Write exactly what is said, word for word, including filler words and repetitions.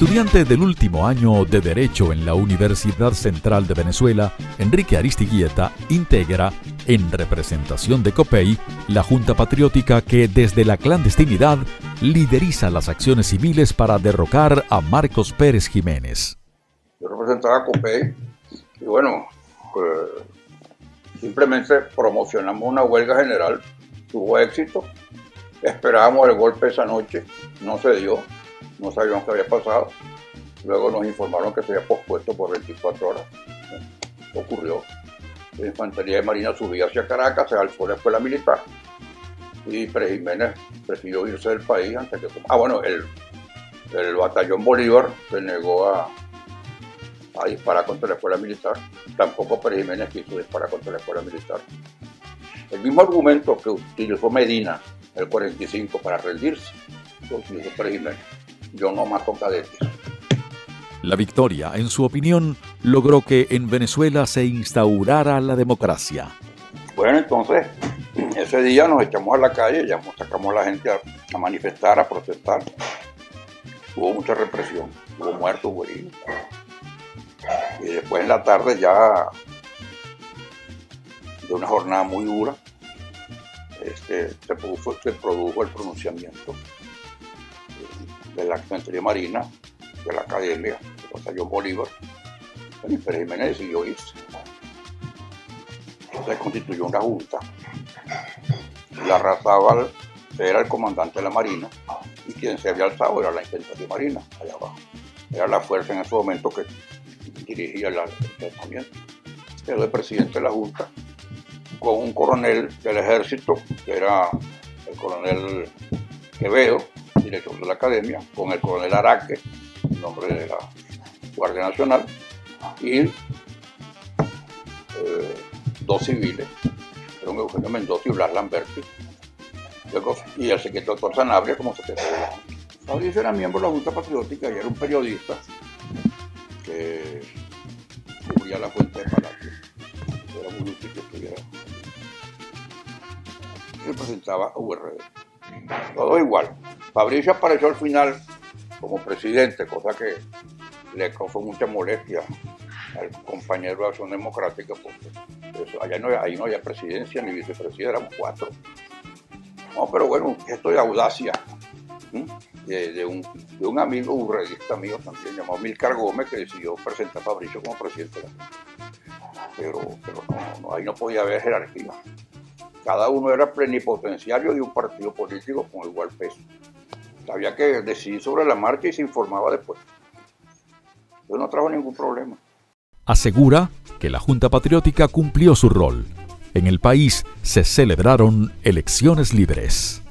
estudiante del último año de Derecho en la Universidad Central de Venezuela, Enrique Aristiguieta, integra, en representación de COPEI, la Junta Patriótica que desde la clandestinidad lideriza las acciones civiles para derrocar a Marcos Pérez Jiménez. Yo representaba a COPEI y bueno, pues, simplemente promocionamos una huelga general, tuvo éxito, esperábamos el golpe esa noche, no se dio. No sabíamos qué había pasado. Luego nos informaron que se había pospuesto por veinticuatro horas. Ocurrió. La Infantería de Marina subía hacia Caracas, se alzó la escuela militar. Y Pérez Jiménez prefirió irse del país antes que... Ah, bueno, el, el batallón Bolívar se negó a, a disparar contra la escuela militar. Tampoco Pérez Jiménez quiso disparar contra la escuela militar. El mismo argumento que utilizó Medina, el cuarenta y cinco, para rendirse, lo utilizó Pérez Jiménez. Yo no mato cadetes. La victoria, en su opinión, logró que en Venezuela se instaurara la democracia. Bueno, entonces, ese día nos echamos a la calle, ya sacamos a la gente a, a manifestar, a protestar. Hubo mucha represión, hubo muertos, hubo heridos. Y después en la tarde ya, de una jornada muy dura, este, se, produjo, se produjo el pronunciamiento de la Infantería Marina, de la Academia, del batallón Bolívar. Y Pérez Jiménez decidió irse. Entonces constituyó una junta. Larrazábal era el comandante de la Marina y quien se había alzado era la Infantería Marina, allá abajo. Era la fuerza en ese momento que dirigía el entrenamiento. Era el presidente de la junta, con un coronel del ejército, que era el coronel Quevedo, director de la academia, con el coronel Araque, en nombre de la Guardia Nacional, y eh, dos civiles, eran Eugenio Mendoza y Blas Lamberti, y el secretario doctor Sanabria como secretario de la Junta. Fabricio era miembro de la Junta Patriótica y era un periodista que cubría la fuente de Palacio. Era muy útil que estuviera. Representaba a U R D. Todo igual. Fabricio apareció al final como presidente, cosa que le causó mucha molestia al compañero de Acción Democrática, porque eso, allá no, ahí no había presidencia ni vicepresidencia, éramos cuatro. No, pero bueno, un gesto de audacia de, de, un, de un amigo, un urredista mío también, llamado Milcar Gómez, que decidió presentar a Fabricio como presidente de la Junta. Pero, pero no, no, ahí no podía haber jerarquía. Cada uno era plenipotenciario de un partido político con igual peso. Había que decidir sobre la marcha y se informaba después. Yo no trajo ningún problema. Asegura que la Junta Patriótica cumplió su rol. En el país se celebraron elecciones libres.